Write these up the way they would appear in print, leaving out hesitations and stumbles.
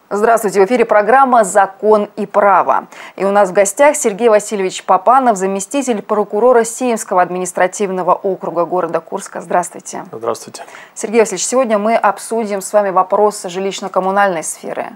Здравствуйте, в эфире программа «Закон и право». И у нас в гостях Сергей Васильевич Папанов, заместитель прокурора Сеймского административного округа города Курска. Здравствуйте. Здравствуйте. Сергей Васильевич, сегодня мы обсудим с вами вопросы жилищно-коммунальной сферы.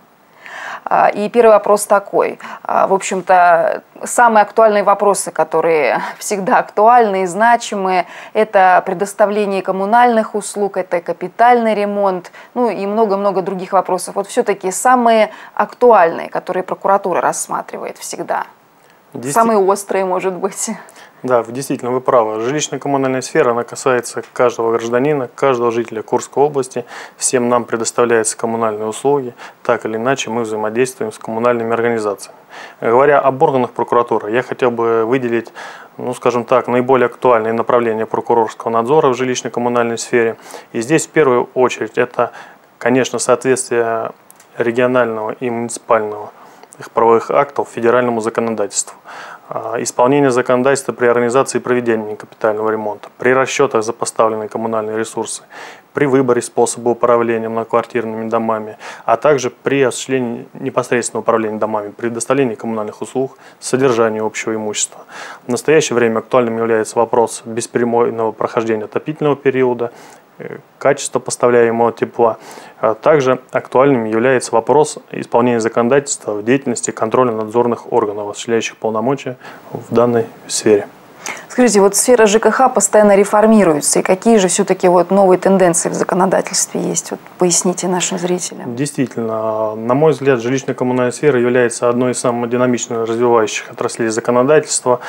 И первый вопрос такой. В общем-то, самые актуальные вопросы, которые всегда актуальны и значимы, это предоставление коммунальных услуг, это капитальный ремонт, ну и много-много других вопросов. Вот все-таки самые актуальные, которые прокуратура рассматривает всегда. Самые острые, может быть. Да, действительно, вы правы. Жилищно-коммунальная сфера, она касается каждого гражданина, каждого жителя Курской области. Всем нам предоставляются коммунальные услуги. Так или иначе мы взаимодействуем с коммунальными организациями. Говоря об органах прокуратуры, я хотел бы выделить, скажем так, наиболее актуальные направления прокурорского надзора в жилищно-коммунальной сфере. И здесь в первую очередь это, конечно, соответствие регионального и муниципального их правовых актов федеральному законодательству. Исполнение законодательства при организации и проведении капитального ремонта, при расчетах за поставленные коммунальные ресурсы, при выборе способа управления многоквартирными домами, а также при осуществлении непосредственного управления домами, при предоставлении коммунальных услуг, содержании общего имущества. В настоящее время актуальным является вопрос бесперебойного прохождения отопительного периода, качество поставляемого тепла. Также актуальным является вопрос исполнения законодательства в деятельности контрольно-надзорных органов, осуществляющих полномочия в данной сфере. Скажите, вот сфера ЖКХ постоянно реформируется, и какие же все-таки вот новые тенденции в законодательстве есть? Вот поясните нашим зрителям. Действительно, на мой взгляд, жилищно-коммунальная сфера является одной из самых динамично развивающих отраслей законодательства.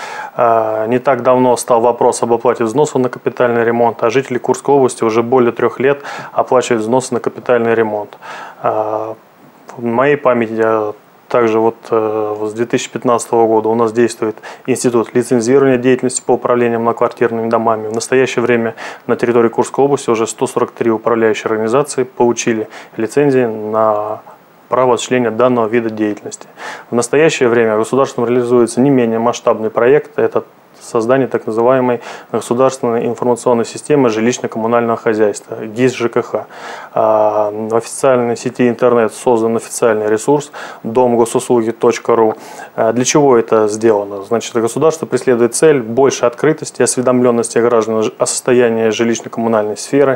Не так давно стал вопрос об оплате взносов на капитальный ремонт, а жители Курской области уже более 3 лет оплачивают взносы на капитальный ремонт. В моей памяти также с 2015 года у нас действует институт лицензирования деятельности по управлению многоквартирными домами. В настоящее время на территории Курской области уже 143 управляющие организации получили лицензии на право осуществления данного вида деятельности. В настоящее время государством реализуется не менее масштабный проект. Это создание так называемой государственной информационной системы жилищно-коммунального хозяйства, ГИС ЖКХ. В официальной сети интернет создан официальный ресурс домгосуслуги.ру. Для чего это сделано? Значит, государство преследует цель большей открытости и осведомленности граждан о состоянии жилищно-коммунальной сферы.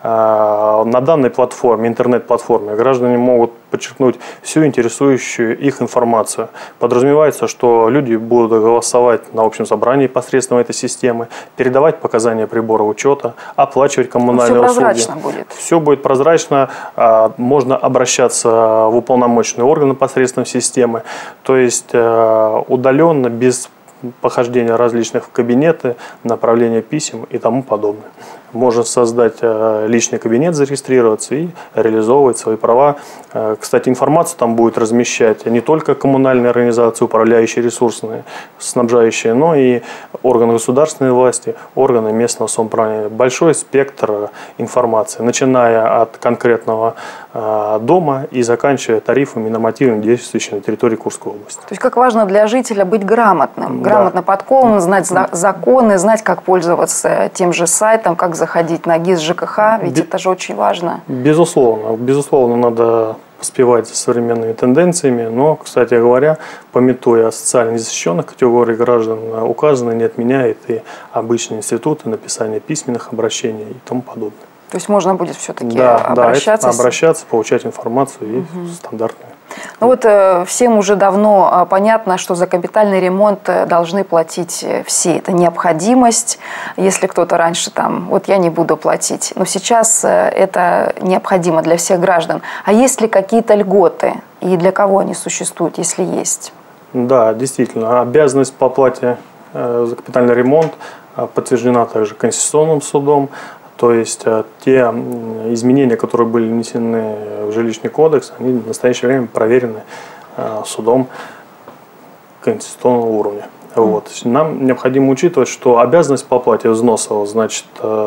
На данной платформе, интернет-платформе, граждане могут подчеркнуть всю интересующую их информацию. Подразумевается, что люди будут голосовать на общем собрании посредством этой системы, передавать показания прибора учета, оплачивать коммунальные услуги. Все прозрачно будет. Все будет прозрачно, можно обращаться в уполномоченные органы посредством системы, то есть удаленно, без похождения различных в кабинеты, направления писем и тому подобное. Можно создать личный кабинет, зарегистрироваться и реализовывать свои права. Кстати, информацию там будет размещать не только коммунальные организации, управляющие ресурсные, снабжающие, но и органы государственной власти, органы местного самоуправления. Большой спектр информации, начиная от конкретного дома и заканчивая тарифами и нормативами, действующими на территории Курской области. То есть как важно для жителя быть грамотным, грамотно подкованным, знать законы, знать, как пользоваться тем же сайтом, как заходить на ГИС ЖКХ, ведь это же очень важно. Безусловно, надо поспевать за современными тенденциями, но, кстати говоря, памятуя о социально незащищенных категориях граждан, указанное не отменяет и обычные институты написания письменных обращений и тому подобное. То есть можно будет все-таки обращаться, получать информацию и стандартную. Ну вот всем уже давно понятно, что за капитальный ремонт должны платить все. Это необходимость. Если кто-то раньше вот я не буду платить. Но сейчас это необходимо для всех граждан. А есть ли какие-то льготы? И для кого они существуют, если есть? Да, действительно. Обязанность по оплате за капитальный ремонт подтверждена также Конституционным судом. То есть те изменения, которые были внесены в жилищный кодекс, они в настоящее время проверены судом конституционного уровня. Нам необходимо учитывать, что обязанность по оплате взносов, значит,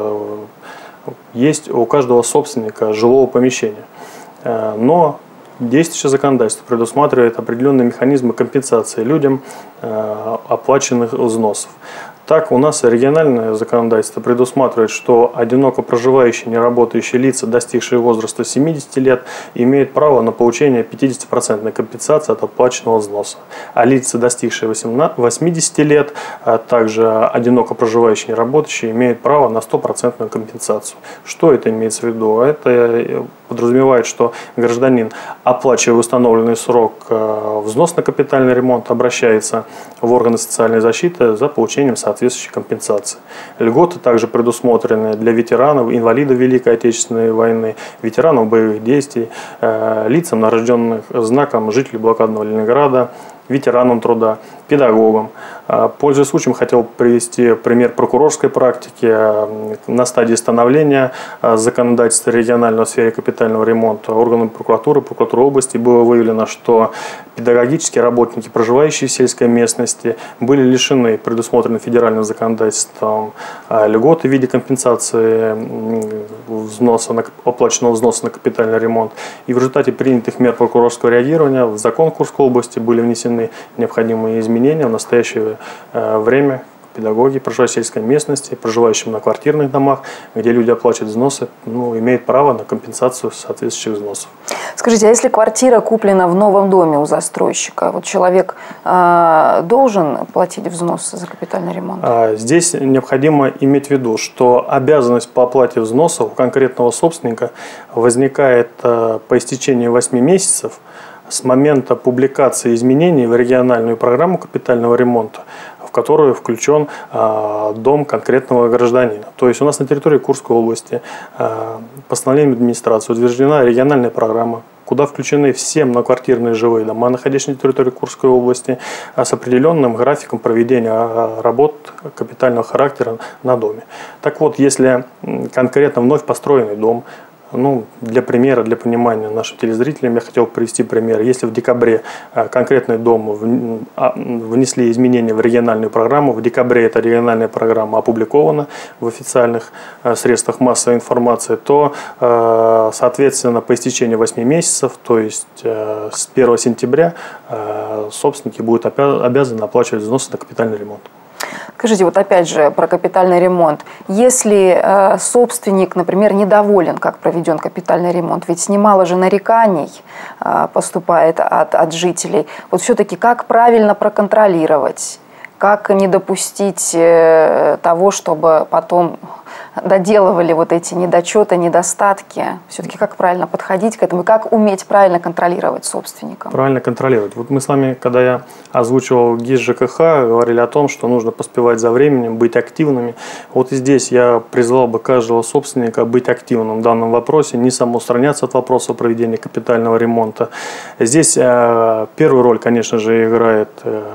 есть у каждого собственника жилого помещения. Но действующее законодательство предусматривает определенные механизмы компенсации людям оплаченных взносов. Так, у нас региональное законодательство предусматривает, что одиноко проживающие, не работающие лица, достигшие возраста 70 лет, имеют право на получение 50% компенсации от оплаченного взноса. А лица, достигшие 80 лет, а также одиноко проживающие, не работающие, имеют право на 100% компенсацию. Что это имеется в виду? Это подразумевает, что гражданин, оплачивая установленный срок взнос на капитальный ремонт, обращается в органы социальной защиты за получением соответствующей компенсации. Льготы также предусмотрены для ветеранов, инвалидов Великой Отечественной войны, ветеранов боевых действий, лицам, награжденных знаком жителей блокадного Ленинграда, ветеранам труда, педагогам. Пользуясь случаем, хотел привести пример прокурорской практики. На стадии становления законодательства регионального в сфере капитального ремонта органами прокуратуры области было выявлено, что педагогические работники, проживающие в сельской местности, были лишены предусмотренным федеральным законодательством льготы в виде компенсации оплаченного взноса на капитальный ремонт. И в результате принятых мер прокурорского реагирования в закон Курской области были внесены необходимые изменения. В настоящее время педагоги, проживающие в сельской местности, проживающие на квартирных домах, где люди оплачивают взносы, имеют право на компенсацию соответствующих взносов. Скажите, а если квартира куплена в новом доме у застройщика, вот человек должен платить взнос за капитальный ремонт? Здесь необходимо иметь в виду, что обязанность по оплате взноса у конкретного собственника возникает по истечении 8 месяцев с момента публикации изменений в региональную программу капитального ремонта, в которую включен дом конкретного гражданина. То есть у нас на территории Курской области постановлением администрации утверждена региональная программа, куда включены все многоквартирные жилые дома, находящиеся на территории Курской области, с определенным графиком проведения работ капитального характера на доме. Так вот, если конкретно вновь построенный дом, для примера, для понимания нашим телезрителям, я хотел привести пример. Если в декабре конкретный дом внесли изменения в региональную программу, в декабре эта региональная программа опубликована в официальных средствах массовой информации, то, соответственно, по истечении 8 месяцев, то есть с 1 сентября, собственники будут обязаны оплачивать взносы на капитальный ремонт. Скажите, вот опять же про капитальный ремонт. Если собственник, например, недоволен, как проведен капитальный ремонт, ведь немало же нареканий поступает от жителей, вот все-таки как правильно проконтролировать, как не допустить того, чтобы потом доделывали вот эти недочеты, недостатки? Все-таки как правильно подходить к этому, как уметь правильно контролировать собственника? Правильно контролировать. Вот мы с вами, когда я озвучивал ГИС ЖКХ, говорили о том, что нужно поспевать за временем, быть активными. Вот и здесь я призвал бы каждого собственника быть активным в данном вопросе, не самоустраняться от вопроса проведения капитального ремонта. Здесь первую роль, конечно же, играет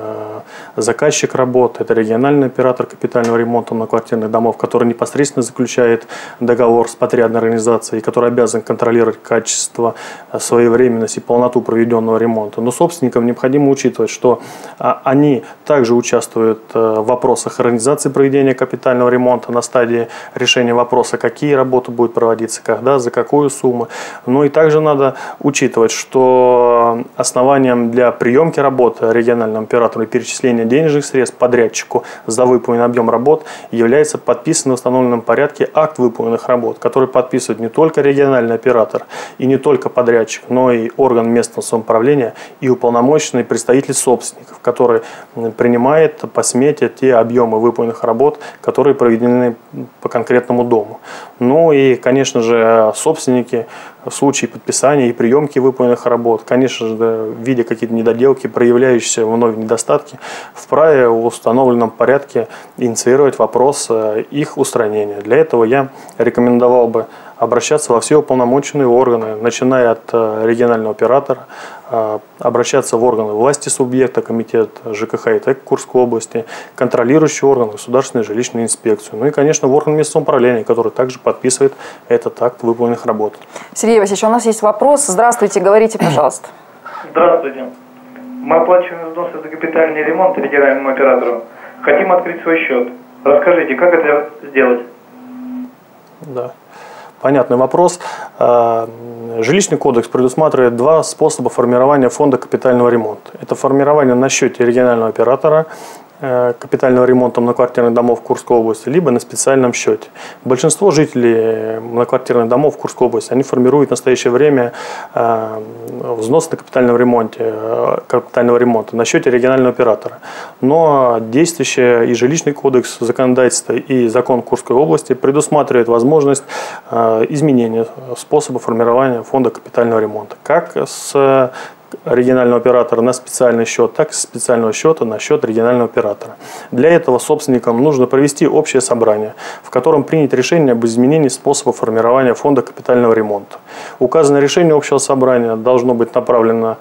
заказчик работы, это региональный оператор капитального ремонта многоквартирных домов, который непосредственно заключает договор с подрядной организацией, который обязан контролировать качество, своевременность и полноту проведенного ремонта. Но собственникам необходимо учитывать, что они также участвуют в вопросах организации проведения капитального ремонта на стадии решения вопроса, какие работы будут проводиться, когда, за какую сумму. Но и также надо учитывать, что основанием для приемки работы региональному оператору и перечисления денежных средств подрядчику за выполненный объем работ является подписанный в установленном порядке акт выполненных работ, который подписывает не только региональный оператор и не только подрядчик, но и орган местного самоуправления и уполномоченный представитель собственников, который принимает по смете те объемы выполненных работ, которые проведены по конкретному дому. Ну и, конечно же, собственники в случае подписания и приемки выполненных работ, конечно же, видя какие-то недоделки, проявляющиеся вновь недостатки, вправе в установленном порядке инициировать вопрос их устранения. Для этого я рекомендовал бы обращаться во все уполномоченные органы, начиная от регионального оператора, обращаться в органы власти субъекта, комитет ЖКХ и ТЭК Курской области, контролирующий орган, государственную жилищную инспекцию, ну и, конечно, в орган местного управления, который также подписывает этот акт выполненных работ. Сергей Васильевич, у нас есть вопрос. Здравствуйте, говорите, пожалуйста. Здравствуйте. Мы оплачиваем взносы за капитальный ремонт федеральному оператору. Хотим открыть свой счет. Расскажите, как это сделать? Да. Понятный вопрос. Жилищный кодекс предусматривает два способа формирования фонда капитального ремонта. Это формирование на счете регионального оператора капитального ремонта многоквартирных домов Курской области, либо на специальном счете. Большинство жителей многоквартирных домов Курской области, они формируют в настоящее время взнос на капитального ремонта на счете регионального оператора. Но действующий и жилищный кодекс законодательства и закон Курской области предусматривает возможность изменения способа формирования фонда капитального ремонта. Как с регионального оператора на специальный счет, так и с специального счета на счет регионального оператора. Для этого собственникам нужно провести общее собрание, в котором принять решение об изменении способа формирования фонда капитального ремонта. Указанное решение общего собрания должно быть направлено,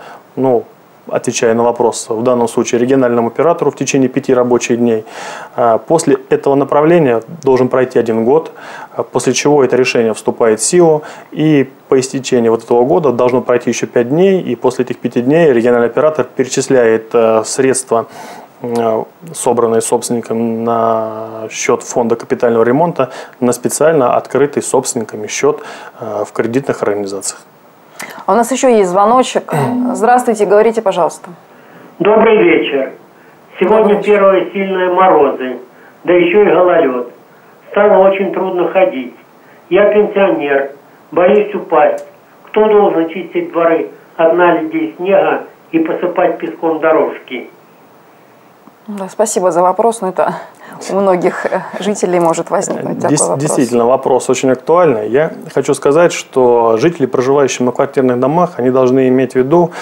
отвечая на вопрос, в данном случае региональному оператору в течение 5 рабочих дней. После этого направления должен пройти 1 год, после чего это решение вступает в силу, и по истечении этого года должно пройти еще 5 дней, и после этих 5 дней региональный оператор перечисляет средства, собранные собственником на счет фонда капитального ремонта, на специально открытый собственниками счет в кредитных организациях. А у нас еще есть звоночек. Здравствуйте, говорите, пожалуйста. Добрый вечер. Сегодня первые сильные морозы, да еще и гололед. Стало очень трудно ходить. Я пенсионер, боюсь упасть. Кто должен чистить дворы от наледей снега и посыпать песком дорожки? Да, спасибо за вопрос, но это у многих жителей может возникнуть такой вопрос. Действительно, вопрос очень актуальный. Я хочу сказать, что жители, проживающие в многоквартирных домах, они должны иметь в виду,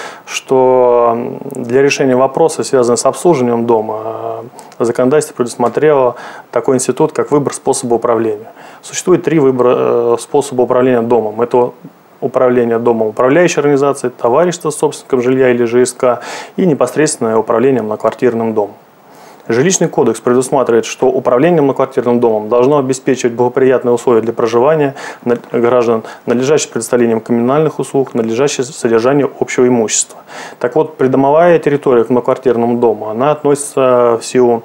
что для решения вопроса, связанного с обслуживанием дома, законодательство предусмотрело такой институт, как выбор способа управления. Существует 3 выбора способа управления домом. Это управление домом управляющей организации, товарищество с собственником жилья или ЖСК и непосредственное управление многоквартирным домом. Жилищный кодекс предусматривает, что управление многоквартирным домом должно обеспечивать благоприятные условия для проживания граждан, надлежащее предоставлением коммунальных услуг, надлежащее содержанию общего имущества. Так вот, придомовая территория к многоквартирному дому, она относится в силу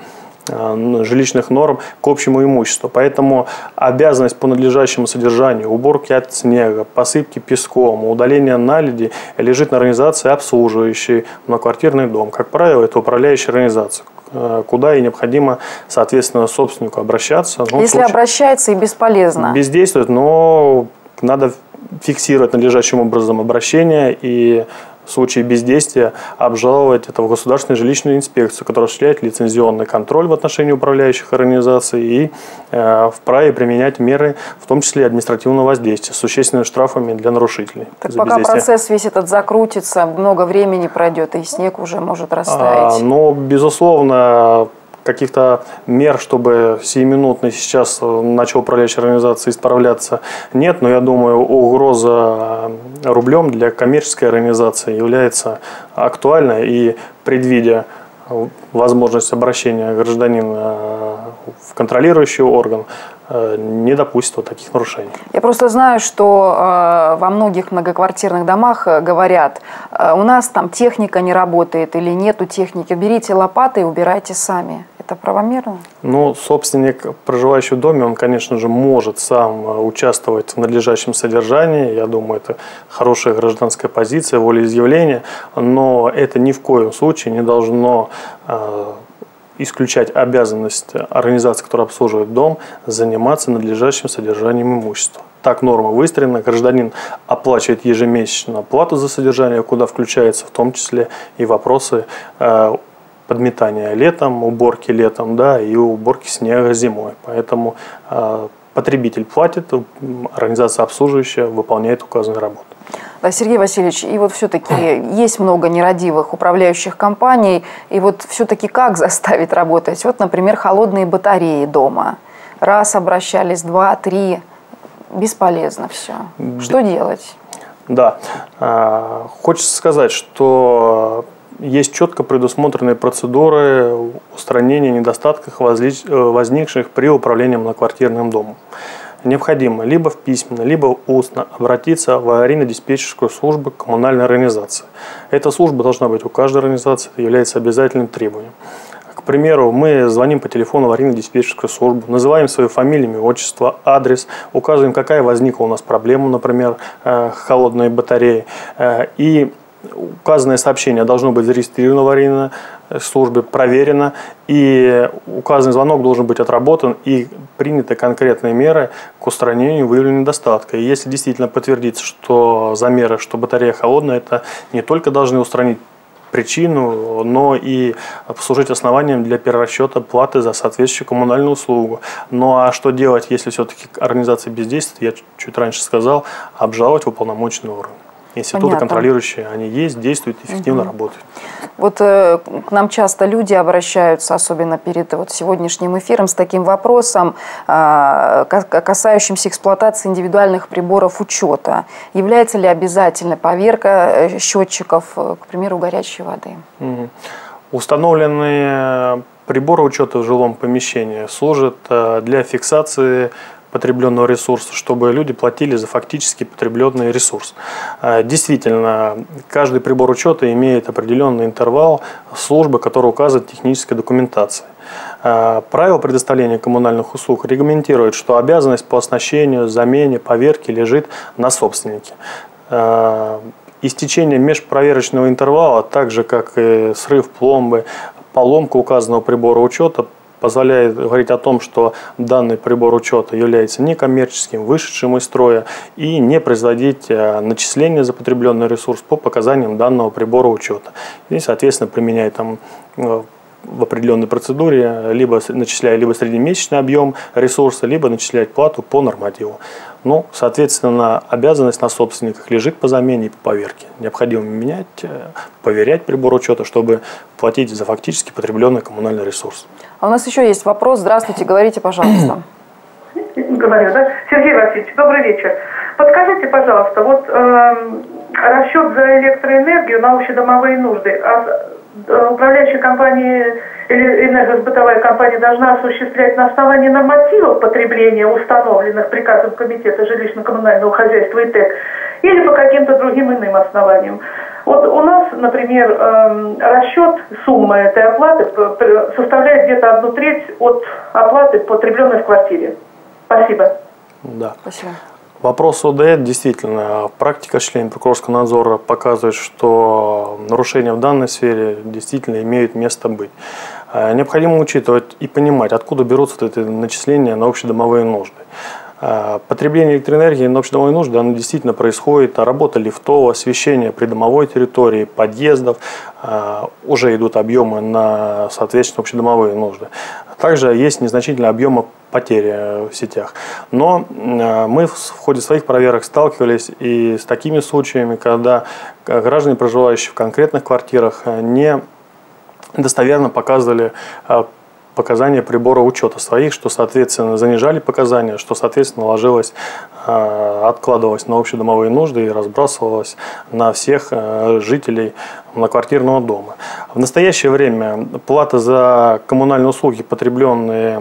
жилищных норм к общему имуществу. Поэтому обязанность по надлежащему содержанию, уборки от снега, посыпки песком, удаления наледи лежит на организации, обслуживающей многоквартирный дом. Как правило, это управляющая организация, куда и необходимо, соответственно, собственнику обращаться. Если обращается и бесполезно. Бездействует, но надо фиксировать надлежащим образом обращение и в случае бездействия обжаловать это в Государственную жилищную инспекцию, которая осуществляет лицензионный контроль в отношении управляющих организаций и вправе применять меры, в том числе административного воздействия, с существенными штрафами для нарушителей. Так пока процесс весь этот закрутится, много времени пройдет, и снег уже может растаять. Безусловно, каких-то мер, чтобы сиюминутно сейчас начала управляющая организация исправляться, нет, но я думаю, угроза рублем для коммерческой организации является актуальной, и предвидя возможность обращения гражданина в контролирующий орган, не допустит вот таких нарушений. Я просто знаю, что во многих многоквартирных домах говорят, у нас там техника не работает или нету техники, берите лопаты и убирайте сами. Это правомерно? Собственник, проживающий в доме, он, конечно же, может сам участвовать в надлежащем содержании. Я думаю, это хорошая гражданская позиция, волеизъявление, но это ни в коем случае не должно исключать обязанность организации, которая обслуживает дом, заниматься надлежащим содержанием имущества. Так норма выстроена, гражданин оплачивает ежемесячно плату за содержание, куда включается в том числе и вопросы подметания летом, уборки летом, и уборки снега зимой. Поэтому потребитель платит, организация обслуживающая выполняет указанную работу. Да, Сергей Васильевич, и вот все-таки есть много нерадивых управляющих компаний, и вот все-таки как заставить работать? Вот, например, холодные батареи дома. Раз обращались, 2, 3, бесполезно все. Что делать? Да, хочется сказать, что есть четко предусмотренные процедуры устранения недостатков, возникших при управлении многоквартирным домом. Необходимо либо в письменно, либо устно обратиться в аварийно-диспетчерскую службу коммунальной организации. Эта служба должна быть у каждой организации, это является обязательным требованием. К примеру, мы звоним по телефону в аварийно-диспетчерскую службу, называем свою фамилию, имя, отчество, адрес, указываем, какая возникла у нас проблема, например, холодные батареи, и указанное сообщение должно быть зарегистрировано в службе проверено, и указанный звонок должен быть отработан, и приняты конкретные меры к устранению выявленного недостатка. И если действительно подтвердится, что замеры, что батарея холодная, это не только должны устранить причину, но и послужить основанием для перерасчета платы за соответствующую коммунальную услугу. Ну а что делать, если все-таки организация бездействует, я чуть раньше сказал, обжаловать в уполномоченный орган. Институты Понятно. Контролирующие, они есть, действуют, эффективно работают. Вот к нам часто люди обращаются, особенно перед сегодняшним эфиром, с таким вопросом, касающимся эксплуатации индивидуальных приборов учета. Является ли обязательной поверка счетчиков, к примеру, горячей воды? Установленные приборы учета в жилом помещении служат для фиксации потребленного ресурса, чтобы люди платили за фактически потребленный ресурс. Действительно, каждый прибор учета имеет определенный интервал службы, который указывает в технической документации. Правила предоставления коммунальных услуг регламентируют, что обязанность по оснащению, замене, поверке лежит на собственнике. Истечение межпроверочного интервала, так же как и срыв пломбы, поломка указанного прибора учета, позволяет говорить о том, что данный прибор учета является некоммерческим, вышедшим из строя, и не производить начисления за потребленный ресурс по показаниям данного прибора учета. И, соответственно, применяя там в определенной процедуре, либо начисляя либо среднемесячный объем ресурса, либо начислять плату по нормативу. Ну, соответственно, обязанность на собственниках лежит по замене и по поверке. Необходимо менять, поверять прибор учета, чтобы платить за фактически потребленный коммунальный ресурс. А у нас еще есть вопрос. Здравствуйте, говорите, пожалуйста. Говорю, да? Сергей Васильевич, добрый вечер. Подскажите, пожалуйста, вот расчет за электроэнергию на общедомовые нужды. Управляющая компания или энергосбытовая компания должна осуществлять на основании нормативов потребления, установленных приказом Комитета жилищно-коммунального хозяйства и ТЭК, или по каким-то другим иным основаниям. Вот у нас, например, расчет суммы этой оплаты составляет где-то 1/3 от оплаты, потребленной в квартире. Спасибо. Да. Спасибо. Вопрос ОДЭ, действительно, практика членов прокурорского надзора показывает, что нарушения в данной сфере действительно имеют место быть. Необходимо учитывать и понимать, откуда берутся эти начисления на общедомовые нужды. Потребление электроэнергии на общедомовые нужды оно действительно происходит. Работа лифтов, освещение придомовой территории, подъездов. Уже идут объемы на соответственно общедомовые нужды. Также есть незначительные объемы потери в сетях. Но мы в ходе своих проверок сталкивались и с такими случаями, когда граждане, проживающие в конкретных квартирах, не достоверно показывали показания прибора учета своих, что, соответственно, занижали показания, что, соответственно, ложилось, откладывалось на общедомовые нужды и разбрасывалось на всех жителей многоквартирного дома. В настоящее время плата за коммунальные услуги, потребленные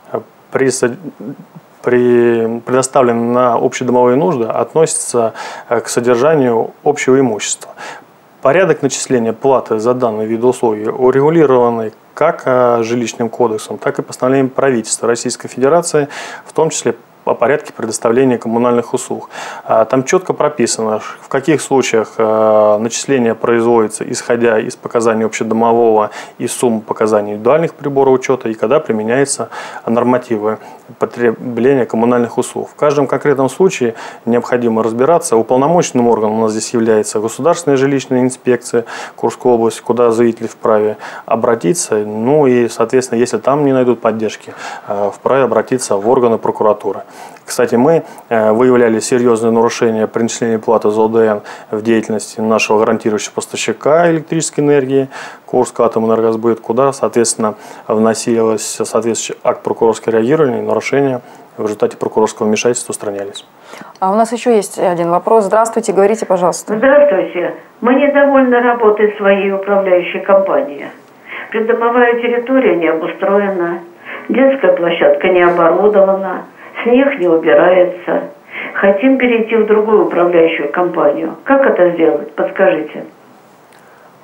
предоставленные на общедомовые нужды, относится к содержанию общего имущества. Порядок начисления платы за данный вид услуги урегулированы как жилищным кодексом, так и постановлением правительства Российской Федерации, в том числе о порядке предоставления коммунальных услуг. Там четко прописано, в каких случаях начисление производится, исходя из показаний общедомового и сумм показаний индивидуальных приборов учета, и когда применяются нормативы потребления коммунальных услуг. В каждом конкретном случае необходимо разбираться. Уполномоченным органом у нас здесь является Государственная жилищная инспекция Курской области, куда заявитель вправе обратиться. Ну и, соответственно, если там не найдут поддержки, вправе обратиться в органы прокуратуры. Кстати, мы выявляли серьезные нарушения при начислении платы за ОДН в деятельности нашего гарантирующего поставщика электрической энергии Курскатомэнергосбыт, куда, соответственно, вносилось соответствующий акт прокурорского реагирования, и нарушения в результате прокурорского вмешательства устранялись. А у нас еще есть один вопрос. Здравствуйте, говорите, пожалуйста. Здравствуйте. Мы недовольны работой своей управляющей компании. Придомовая территория не обустроена, детская площадка не оборудована, снег не убирается. Хотим перейти в другую управляющую компанию. Как это сделать? Подскажите.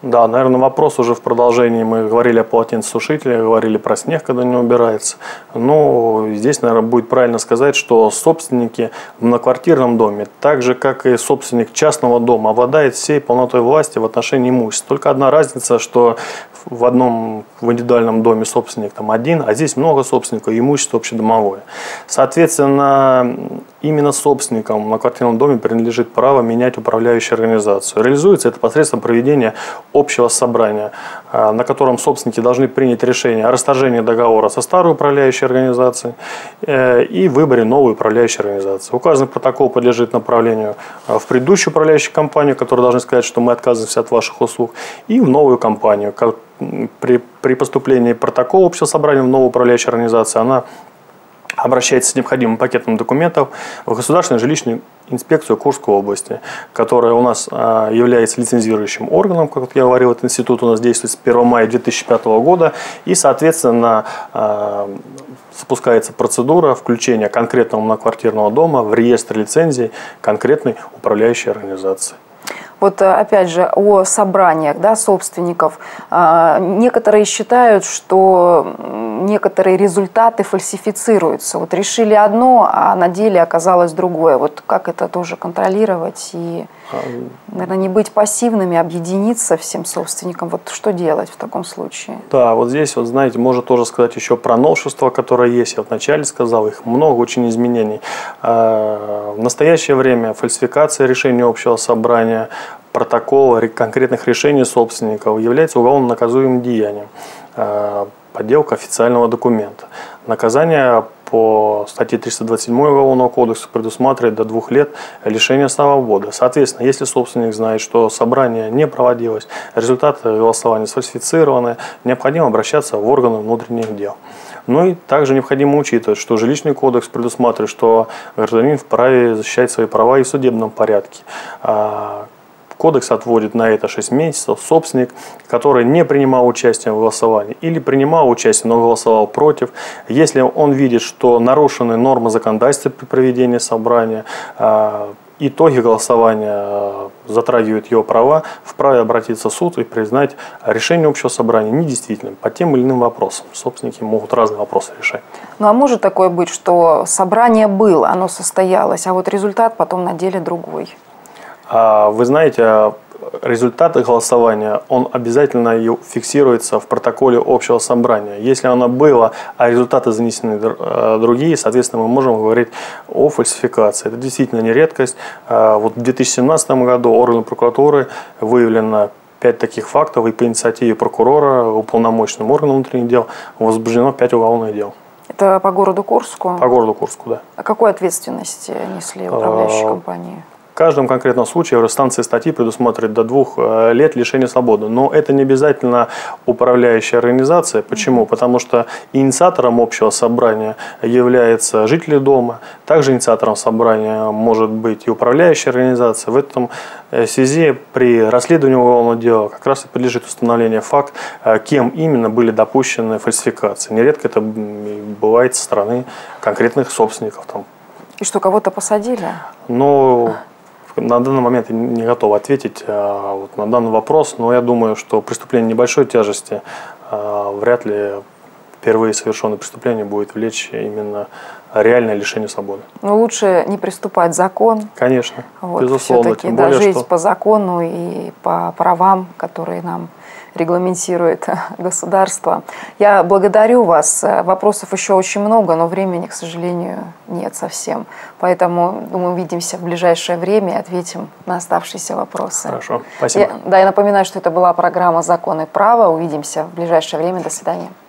Да, наверное, вопрос уже в продолжении. Мы говорили о полотенцесушителе, говорили про снег, когда не убирается. Но здесь, наверное, будет правильно сказать, что собственники в многоквартирном доме, так же, как и собственник частного дома, обладает всей полнотой власти в отношении имущества. Только одна разница, что в индивидуальном доме собственник там один, а здесь много собственников, имущество общедомовое. Соответственно, именно собственникам в многоквартирном доме принадлежит право менять управляющую организацию. Реализуется это посредством проведения общего собрания, на котором собственники должны принять решение о расторжении договора со старой управляющей организацией и выборе новой управляющей организации. Указанный протокол подлежит направлению в предыдущую управляющую компанию, которая должна сказать, что мы отказываемся от ваших услуг, и в новую компанию. При поступлении протокола общего собрания в новую управляющую организацию она обращается с необходимым пакетом документов в Государственную жилищную инспекцию Курской области, которая у нас является лицензирующим органом, как я говорил, этот институт у нас действует с 1 мая 2005 года, и, соответственно, запускается процедура включения конкретного многоквартирного дома в реестр лицензий конкретной управляющей организации. Вот опять же о собраниях, да, собственников. Некоторые считают, что некоторые результаты фальсифицируются. Вот решили одно, а на деле оказалось другое. Вот как это тоже контролировать и, наверное, не быть пассивными, объединиться всем собственникам. Вот что делать в таком случае? Да, вот здесь, вот знаете, можно тоже сказать еще про новшества, которые есть. Я вначале сказал, их много, очень изменений. В настоящее время фальсификация решения общего собрания, протокола конкретных решений собственников является уголовно наказуемым деянием. Подделка официального документа. Наказание по статье 327 Уголовного кодекса предусматривает до 2 лет лишения свободы. Соответственно, если собственник знает, что собрание не проводилось, результаты голосования сфальсифицированы, необходимо обращаться в органы внутренних дел. Ну и также необходимо учитывать, что жилищный кодекс предусматривает, что гражданин вправе защищать свои права и в судебном порядке. Кодекс отводит на это 6 месяцев. Собственник, который не принимал участие в голосовании или принимал участие, но голосовал против, если он видит, что нарушены нормы законодательства при проведении собрания, итоги голосования затрагивают его права, вправе обратиться в суд и признать решение общего собрания недействительным по тем или иным вопросам. Собственники могут разные вопросы решать. Ну а может такое быть, что собрание было, оно состоялось, а вот результат потом на деле другой? Вы знаете, результат голосования, он обязательно фиксируется в протоколе общего собрания. Если оно было, а результаты занесены другие, соответственно, мы можем говорить о фальсификации. Это действительно не редкость. Вот в 2017 году органами прокуратуры выявлено 5 таких фактов, и по инициативе прокурора, уполномоченным органом внутренних дел, возбуждено 5 уголовных дел. Это по городу Курску? По городу Курску, да. А какую ответственность несли управляющие компании? В каждом конкретном случае Евростанция статьи предусматривает до 2 лет лишения свободы. Но это не обязательно управляющая организация. Почему? Потому что инициатором общего собрания является жители дома. Также инициатором собрания может быть и управляющая организация. В этом связи при расследовании уголовного дела как раз и подлежит установлению факт, кем именно были допущены фальсификации. Нередко это бывает со стороны конкретных собственников. И что, кого-то посадили? Ну, на данный момент я не готов ответить вот на данный вопрос, но я думаю, что преступление небольшой тяжести вряд ли впервые совершенное преступление будет влечь именно реальное лишение свободы. Но лучше не приступать закон. Конечно, вот, безусловно. Все-таки да, жить по закону и по правам, которые нам регламентирует государство. Я благодарю вас. Вопросов еще очень много, но времени, к сожалению, нет совсем. Поэтому, думаю, увидимся в ближайшее время и ответим на оставшиеся вопросы. Хорошо, спасибо. Я напоминаю, что это была программа «Закон и право». Увидимся в ближайшее время. До свидания.